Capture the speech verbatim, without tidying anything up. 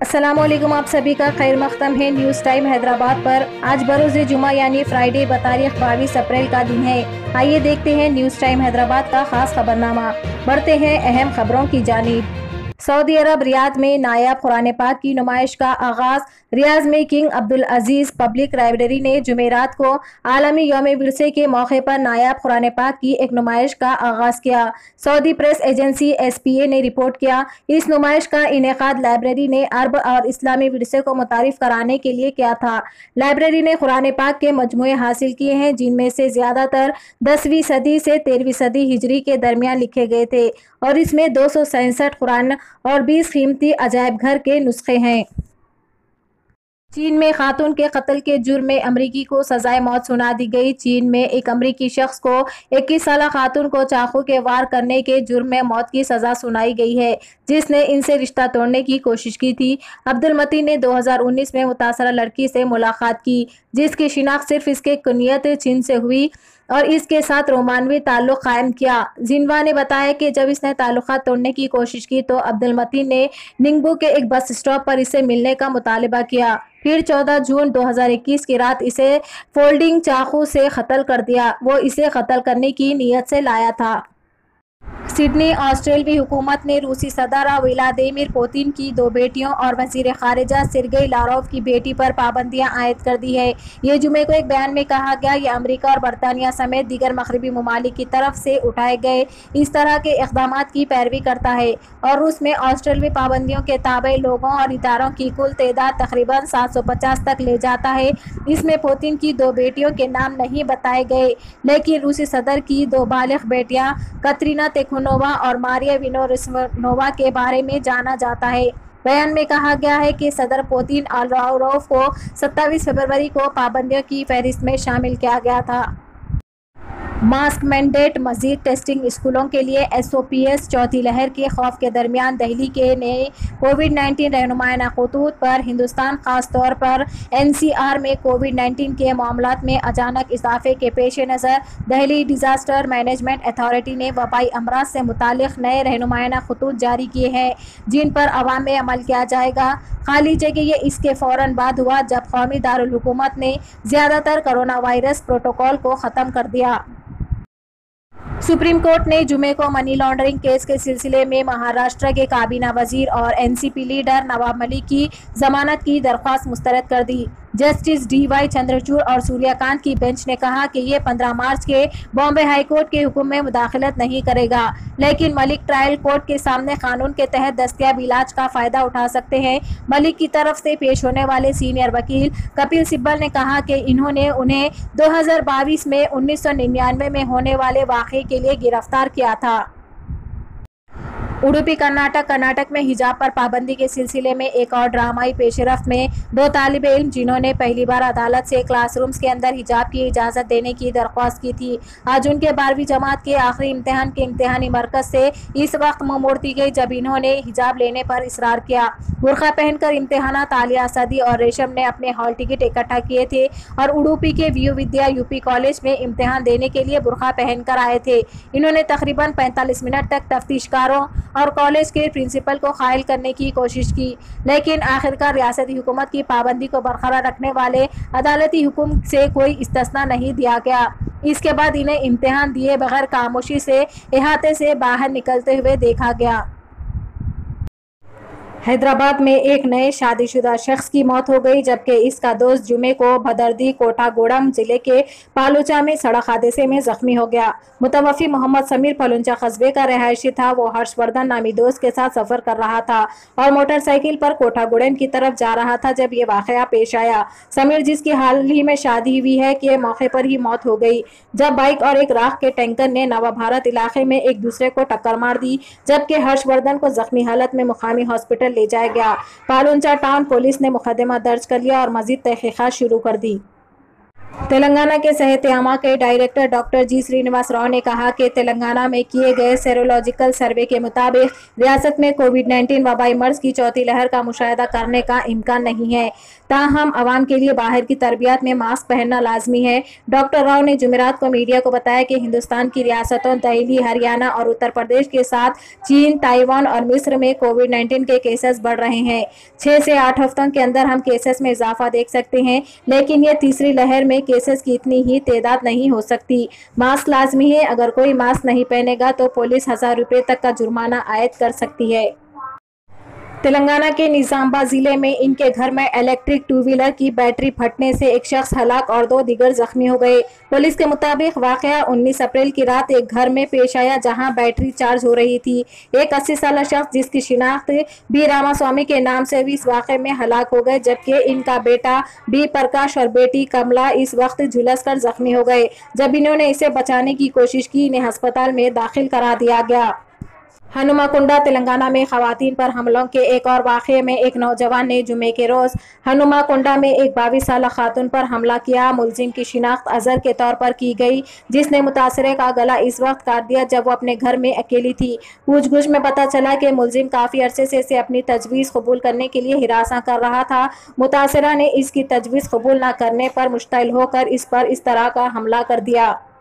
अस्सलाम वालेकुम, आप सभी का खैर मख्तम है न्यूज़ टाइम हैदराबाद पर। आज बरोज़ जुमा यानी फ्राइडे बतारीख बाईस अप्रैल का दिन है। आइए देखते हैं न्यूज़ टाइम हैदराबाद का खास खबरनामा। बढ़ते हैं अहम खबरों की जानिब। सऊदी अरब रियाद में नायाब कुरान पाक की नुमाइश का आगाज। रियाद में King Abdul Aziz Public Library ने जुमेरात को आलमी यौम विरसे के मौके पर नायाब कुरान पाक की एक नुमाइश का आगाज किया। Saudi Press Agency S P A ने रिपोर्ट किया, इस नुमाइश का इनेकाद लाइब्रेरी ने अरब और इस्लामी विरसे को मुतारिफ कराने के लिए किया था। लाइब्रेरी ने कुरान पाक के मजमूए हासिल किए हैं, जिनमें से ज्यादातर दसवीं सदी से तेरहवीं सदी हिजरी के दरमियान लिखे गए थे और इसमें दो सौ सैंसठ कुरान और बीस कीमती अजायब घर के नुस्खे हैं। चीन में खातून के कत्ल के जुर्म में अमरीकी को सजाए मौत सुना दी गई। चीन में एक अमरीकी शख्स को इक्कीस साल खातून को चाकू के वार करने के जुर्म में मौत की सजा सुनाई गई है, जिसने इनसे रिश्ता तोड़ने की कोशिश की थी। अब्दुल मतीन ने दो हज़ार उन्नीस में मुतासरा लड़की से मुलाकात की, जिसकी शिनाख्त सिर्फ इसके कुनियत चीन से हुई और इसके साथ रोमानवी ताल्लुक कायम किया। जिनवा ने बताया कि जब इसने ताल्लुकात तोड़ने की कोशिश की तो अब्दुल मतीन ने निंगबू के एक बस स्टॉप पर इसे मिलने का मुतालबा किया। फिर चौदह जून दो हज़ार इक्कीस की रात इसे फोल्डिंग चाकू से कत्ल कर दिया। वो इसे कत्ल करने की नीयत से लाया था। सिडनी ऑस्ट्रेलियाई हुकूमत ने रूसी सदर व्लादिमीर पुतिन की दो बेटियों और वजीर खारिजा सिर्गेई लारोव की बेटी पर पाबंदियां आयद कर दी है। ये जुमे को एक बयान में कहा गया, ये अमेरिका और बरतानिया समेत दीगर मगरबी ममालिक की तरफ से उठाए गए इस तरह के इक़दामात की पैरवी करता है और रूस में ऑस्ट्रेलियाई पाबंदियों के ताबे लोगों और इदारों की कुल तादाद तकरीबन सात सौ पचास तक ले जाता है। इसमें पुतिन की दो बेटियों के नाम नहीं बताए गए, लेकिन रूसी सदर की दो बालिग बेटियां कतरीना तिखोनोवा और मारिया विनोरिसनोवा के बारे में जाना जाता है। बयान में कहा गया है कि सदर पुतिन और लारोव को सत्ताईस फरवरी को पाबंदियों की फहरिस्त में शामिल किया गया था। मास्क मैंडेट, मजीद टेस्टिंग, स्कूलों के लिए एस ओ पी एस। चौथी लहर के खौफ के दरमियान दहली के नए कोविड नाइन्टीन रहनुमाना खतूत पर हिंदुस्तान खास तौर पर एन सी आर में कोविड नाइन्टीन के मामलात में अचानक इजाफे के पेश नज़र दहली डिज़ास्टर मैनेजमेंट अथॉरिटी ने वबाई अमराज से मुतालिक नए रहनुमाना खतूत जारी किए हैं, जिन पर अवाम में अमल किया जाएगा। खाली जगह ये इसके फ़ौरन बाद हुआ जब कौमी दारुल हुकूमत ने ज़्यादातर कोरोना वायरस प्रोटोकॉल को ख़त्म कर दिया। सुप्रीम कोर्ट ने जुमे को मनी लॉन्ड्रिंग केस के सिलसिले में महाराष्ट्र के काबीना वजीर और N C P leader Nawab Malik की जमानत की दरख्वास्त मुस्तरद कर दी। जस्टिस डी वाई चंद्रचूड़ और सूर्यकांत की बेंच ने कहा कि ये पंद्रह मार्च के बॉम्बे हाई कोर्ट के हुक्म में मुदाखलत नहीं करेगा, लेकिन मलिक ट्रायल कोर्ट के सामने कानून के तहत दस्तयाब इलाज का फायदा उठा सकते हैं। मलिक की तरफ से पेश होने वाले सीनियर वकील कपिल सिब्बल ने कहा कि इन्होंने उन्हें दो हज़ार बाईस में उन्नीस सौ निन्यानवे में होने वाले वाक़े के लिए गिरफ्तार किया था। उडुपी कर्नाटक कर्नाटक में हिजाब पर पाबंदी के सिलसिले में एक और ड्रामाई पेशरफ्त में दो तालिब इल्म जिन्होंने पहली बार अदालत से क्लासरूम्स के अंदर हिजाब की इजाज़त देने की दरख्वास्त की थी, आज उनके बारहवीं जमात के आखिरी इम्तिहान के इम्तिहानी मरकज से इस वक्त मुँह मोड़ दी गई जब इन्होंने हिजाब लेने पर इसरार किया। बुर्का पहनकर इम्तिहानात आलिया सदी और रेशम ने अपने हॉल टिकट इकट्ठा किए थे और उडुपी के व्यू विद्या यूपी कॉलेज में इम्तिहान देने के लिए बुर्का पहनकर आए थे। इन्होंने तकरीबन पैंतालीस मिनट तक तफ्तीशकारों और कॉलेज के प्रिंसिपल को कायल करने की कोशिश की, लेकिन आखिरकार रियासती हुकूमत की पाबंदी को बरकरार रखने वाले अदालती हुक्म से कोई इस्तिस्ना नहीं दिया गया। इसके बाद इन्हें इम्तिहान दिए बगैर खामोशी से इहाते से बाहर निकलते हुए देखा गया। हैदराबाद में एक नए शादीशुदा शख्स की मौत हो गई, जबकि इसका दोस्त जुमे को भदरदी कोटागुड़म जिले के पालुचा में सड़क हादसे में जख्मी हो गया। मुतवफ़ी मोहम्मद समीर पलुंचा कस्बे का रहायशी था। वो हर्षवर्धन नामी दोस्त के साथ सफ़र कर रहा था और मोटरसाइकिल पर कोटागुड़म की तरफ जा रहा था जब ये वाक़या पेश आया। समीर, जिसकी हाल ही में शादी हुई है, के मौके पर ही मौत हो गई जब बाइक और एक राख के टैंकर ने नवा भारत इलाके में एक दूसरे को टक्कर मार दी, जबकि हर्षवर्धन को जख्मी हालत में मुकामी हॉस्पिटल ले जाया गया। पालुंचा टाउन पुलिस ने मुकदमा दर्ज कर लिया और मजीद तहकीकात शुरू कर दी। तेलंगाना के सेहत यामा के director doctor G Srinivas Rao ने कहा कि तेलंगाना में किए गए सेरोलॉजिकल सर्वे के मुताबिक रियासत में कोविड नाइन्टीन वबाई मर्ज की चौथी लहर का मुशाहिदा करने का इम्कान नहीं है। ताहम अवाम के लिए बाहर की तरबियत में मास्क पहनना लाजमी है। डॉक्टर राव ने जुमेरात को मीडिया को बताया कि हिंदुस्तान की रियासतों दिल्ली, हरियाणा और उत्तर प्रदेश के साथ चीन, ताइवान और मिस्र में कोविड नाइन्टीन के केसेस बढ़ रहे हैं। छह से आठ हफ्तों के अंदर हम केसेस में इजाफा देख सकते हैं, लेकिन ये तीसरी लहर में केसेस की इतनी ही तादाद नहीं हो सकती। मास्क लाजमी है। अगर कोई मास्क नहीं पहनेगा तो पुलिस हजार रुपए तक का जुर्माना आयद कर सकती है। तेलंगाना के निजामाबाद जिले में इनके घर में इलेक्ट्रिक टू व्हीलर की बैटरी फटने से एक शख्स हलाक और दो दिगर जख्मी हो गए। पुलिस के मुताबिक वाकया उन्नीस अप्रैल की रात एक घर में पेश आया, जहां बैटरी चार्ज हो रही थी। एक अस्सी साल शख्स जिसकी शिनाख्त बी रामास्वामी के नाम से भी इस वाक़े में हलाक हो गए, जबकि इनका बेटा बी प्रकाश और बेटी कमला इस वक्त झुलस कर जख्मी हो गए। जब इन्होंने इसे बचाने की कोशिश की, इन्हें अस्पताल में दाखिल करा दिया गया। हनुमाकुंडा तेलंगाना में खवातीन पर हमलों के एक और वाक़े में एक नौजवान ने जुमे के रोज़ हनुमाकुंडा में एक बाईस साल खातून पर हमला किया। मुलजिम की शिनाख्त अजहर के तौर पर की गई, जिसने मुतासरे का गला इस वक्त काट दिया जब वो अपने घर में अकेली थी। पूछगछ में पता चला कि मुलजिम काफ़ी अरसे से इसे अपनी तजवीज़ कबूल करने के लिए हिरासा कर रहा था। मुतासरा ने इसकी तजवीज़ कबूल न करने पर मुश्तइल होकर इस पर इस तरह का हमला कर दिया।